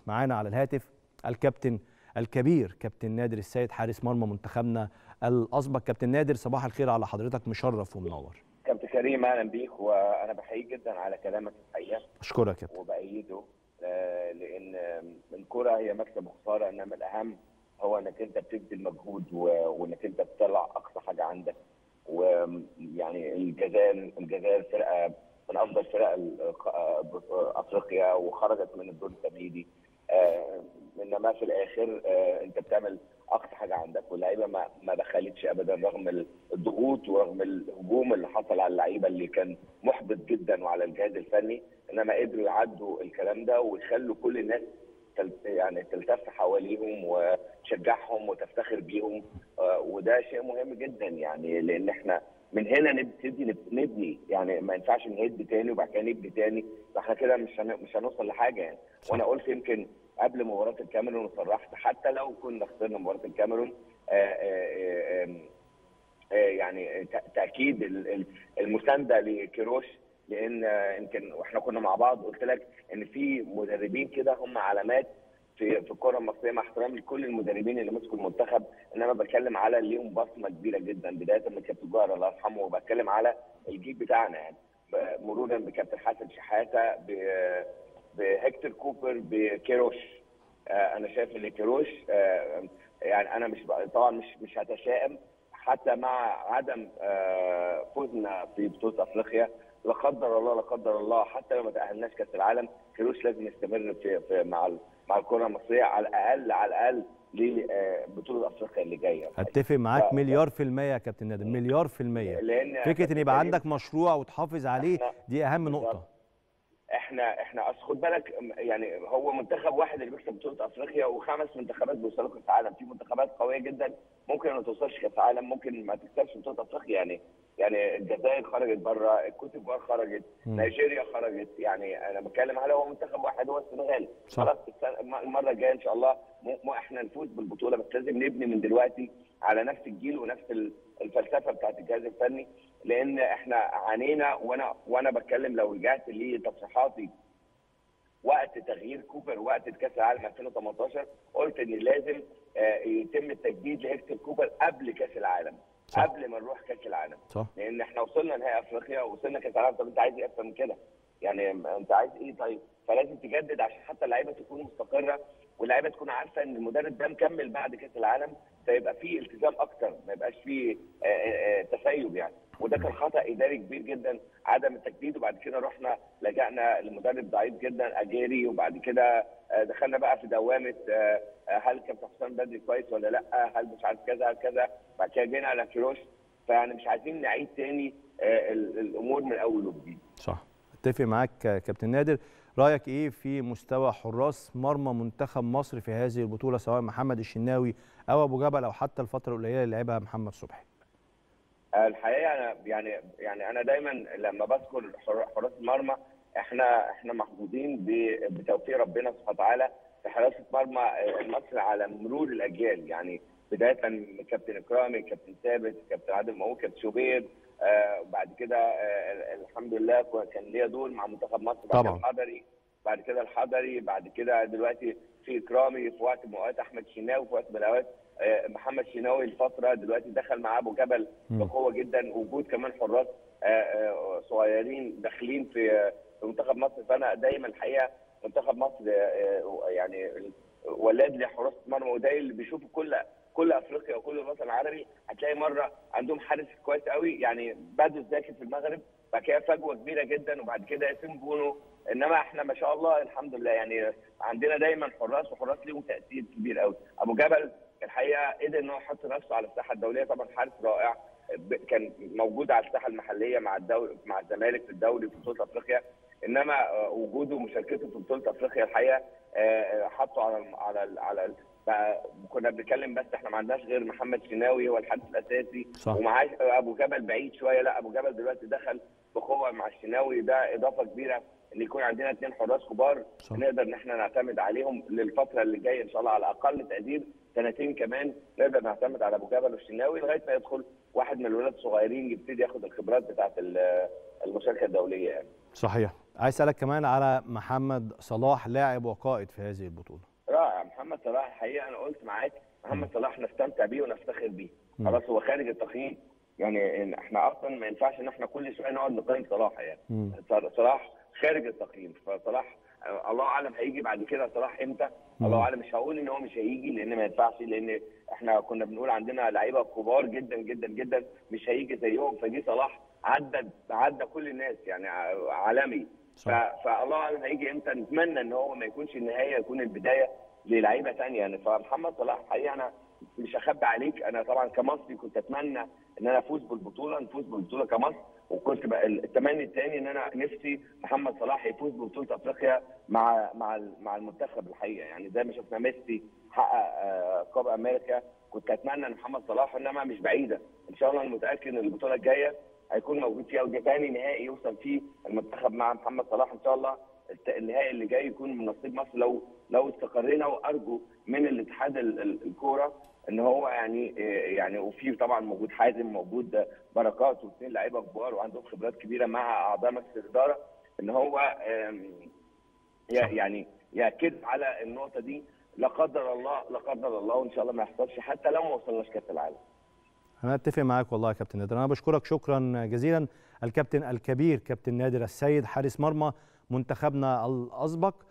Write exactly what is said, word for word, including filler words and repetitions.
معانا على الهاتف الكابتن الكبير كابتن نادر السيد حارس مرمى منتخبنا الاسبق. كابتن نادر صباح الخير على حضرتك، مشرف ومنور. كابتن كريم اهلا بيك، وانا بحييك جدا على كلامك الحقيقه. اشكرك يا كابتن. وبأيده لان الكره هي مكسب وخساره، انما الاهم هو انك انت بتبذل مجهود وانك انت بتطلع اقصى حاجه عندك. ويعني الجزائر الجزائر فرقه من افضل فرق افريقيا وخرجت من الدور التمهيدي، انما في الاخر انت بتعمل اقصى حاجه عندك، واللعيبه ما ما دخلتش ابدا رغم الضغوط ورغم الهجوم اللي حصل على اللعيبه اللي كان محبط جدا وعلى الجهاز الفني، انما قدروا يعدوا الكلام ده ويخلوا كل الناس يعني تلتف حواليهم وتشجعهم وتفتخر بيهم. وده شيء مهم جدا، يعني لان احنا من هنا نبتدي نبني، يعني ما ينفعش نهد تاني وبعد كده نبني تاني، فاحنا كده مش مش هنوصل لحاجه يعني. وانا قلت يمكن قبل مباراه الكاميرون وصرحت حتى لو كنا خسرنا مباراه الكاميرون يعني تاكيد المسانده لكيروش، لان يمكن واحنا كنا مع بعض قلت لك ان في مدربين كده هم علامات في في الكره المصريه، مع احترامي لكل المدربين اللي مسكوا المنتخب، انما بتكلم على اللي ليهم بصمه كبيره جدا بدايه من كابتن جوهر الله يرحمه، وبتكلم على الجيل بتاعنا يعني مرورا بكابتن حسن شحاته بهكتور كوبر بكيروش. انا شايف ان كيروش يعني انا مش طبعا مش مش هتشائم حتى مع عدم فوزنا في بطوله افريقيا، لا قدر الله لا قدر الله حتى لو ما تاهلناش كاس العالم، كيروش لازم يستمر في, في مع مع الكره المصريه على الاقل على الاقل لبطوله افريقيا اللي جايه. اتفق معاك ف... مليار في الميه يا كابتن نادر، مليار في الميه. لان فكره ان يبقى عندك مشروع وتحافظ عليه دي اهم نقطه. احنا احنا اصل خد بالك يعني هو منتخب واحد اللي بيكسب بطوله افريقيا وخمس منتخبات بيوصلوا كاس العالم، في منتخبات قويه جدا ممكن ما توصلش كاس العالم، ممكن ما تكسبش بطوله افريقيا، يعني يعني الجزائر خرجت بره، الكوت ديفوار خرجت، نيجيريا خرجت، يعني انا بتكلم على هو منتخب واحد هو السنغال. خلاص المره الجايه ان شاء الله مو احنا نفوز بالبطوله، بس لازم نبني من دلوقتي على نفس الجيل ونفس الفلسفه بتاعت الجهاز الفني، لان احنا عانينا. وانا وانا بتكلم لو رجعت لتصريحاتي وقت تغيير كوبر وقت كاس العالم ألفين وتمنتاشر قلت ان لازم يتم التجديد لهكتور كوبر قبل كاس العالم. صح. قبل ما نروح كاس العالم. صح. لان احنا وصلنا نهائي افريقيا ووصلنا كاس العالم، طب انت عايز ايه اكتر من كده؟ يعني انت عايز ايه طيب؟ فلازم تجدد عشان حتى اللعيبه تكون مستقره واللعيبه تكون عارفه ان المدرب ده مكمل بعد كاس العالم، فيبقى فيه التزام اكتر، ما يبقاش فيه تسيب يعني. وده كان خطا اداري كبير جدا عدم التجديد، وبعد كده رحنا لجأنا لمدرب ضعيف جدا اجيري، وبعد كده دخلنا بقى في دوامه هل كابتن حسام بدري كويس ولا لا، هل مش عارف كذا كذا، بعد كده جينا على كيروش، فيعني مش عايزين نعيد تاني الامور من اول وجديد. صح، اتفق معاك كابتن نادر. رايك ايه في مستوى حراس مرمى منتخب مصر في هذه البطوله، سواء محمد الشناوي او ابو جبل او حتى الفتره القليله اللي لعبها محمد صبحي؟ الحقيقه انا يعني يعني انا دايما لما بذكر حراس المرمى احنا احنا محظوظين بتوفيق ربنا سبحانه وتعالى في حراسه مرمى مصر على مرور الاجيال، يعني بدايه من كابتن اكرامي، كابتن ثابت، كابتن عادل مؤمن، كابتن شوبير، آه بعد كده آه الحمد لله كان ليا دور مع منتخب مصر، بعد كده الحضري، بعد كده الحضري، بعد كده دلوقتي في اكرامي، في وقت من الاوقات احمد شناوي، في وقت من الاوقات آه محمد شناوي الفتره دلوقتي دخل مع ابو جبل بقوه جدا، وجود كمان حراس آه آه صغيرين داخلين في في منتخب مصر، فانا دايما الحقيقه منتخب مصر آه يعني ولاد لحراس مرمى، وده اللي بيشوفوا كل كل افريقيا وكل الوطن العربي، هتلاقي مره عندهم حارس كويس قوي، يعني بدو الزاكي في المغرب، بعد كده فجوه كبيره جدا، وبعد كده ياسين بونو، انما احنا ما شاء الله الحمد لله يعني عندنا دايما حراس وحراس ليهم تاثير كبير قوي. ابو جبل الحقيقه قدر ان هو يحط نفسه على الساحه الدوليه، طبعا حارس رائع كان موجود على الساحه المحليه مع الدوري مع الزمالك في الدوري في بطوله افريقيا، انما وجوده ومشاركته في بطوله افريقيا الحقيقه حطه على على على كنا بنتكلم بس احنا ما عندناش غير محمد شناوي هو الحارس الاساسي، ومعاه ابو جبل بعيد شويه، لا ابو جبل دلوقتي دخل بقوه مع الشناوي، ده اضافه كبيره ان يكون عندنا اثنين حراس كبار صح. نقدر ان احنا نعتمد عليهم للفتره اللي جايه ان شاء الله، على اقل تقدير سنتين كمان نقدر نعتمد على ابو جبل والشناوي لغايه ما يدخل واحد من الولاد الصغيرين يبتدي ياخد الخبرات بتاعه المشاركه الدوليه يعني. صحيح. عايز اسالك كمان على محمد صلاح لاعب وقائد في هذه البطوله. رائع. محمد صلاح الحقيقه انا قلت معاك محمد صلاح نستمتع بيه ونفتخر بيه. خلاص هو خارج التقييم، يعني احنا اصلا ما ينفعش ان احنا كل شويه نقعد نقيم صلاح، يعني مم. صلاح خارج التقييم. فصلاح الله اعلم هيجي بعد كده صلاح امتى، مم. الله اعلم. مش هقول ان هو مش هيجي لان ما ينفعش، لان احنا كنا بنقول عندنا لعيبه كبار جدا جدا جدا مش هيجي زيهم، فجي صلاح عدى عدى كل الناس، يعني عالمي. فالله اعلم هيجي امتى. نتمنى ان هو ما يكونش النهايه، يكون البدايه للعيبه ثانيه يعني. فمحمد صلاح الحقيقه انا مش هخبي عليك، انا طبعا كمصري كنت اتمنى ان انا افوز بالبطوله، نفوز بالبطوله كمصر، وكنت بقى التمني الثاني ان انا نفسي محمد صلاح يفوز ببطوله افريقيا مع مع مع المنتخب الحقيقه، يعني زي ما شفنا ميسي حقق كوبا امريكا، كنت اتمنى ان محمد صلاح، انما مش بعيده ان شاء الله. انا متاكد ان البطوله الجايه هيكون موجود فيها، وده ثاني نهائي يوصل فيه المنتخب مع محمد صلاح ان شاء الله. النهائي اللي جاي يكون من نصيب مصر لو لو استقرينا، وارجو من الاتحاد الكوره ان هو يعني يعني وفي طبعا موجود حازم، موجود بركات، واثنين لعيبه كبار وعندهم خبرات كبيره مع اعضاء مجلس الاداره، ان هو يعني ياكد على النقطه دي. لا قدر الله لا قدر الله وان شاء الله ما يحصلش حتى لو ما وصلناش كاس العالم. انا اتفق معاك والله يا كابتن نادر. انا بشكرك شكرا جزيلا الكابتن الكبير كابتن نادر السيد حارس مرمى منتخبنا الاسبق.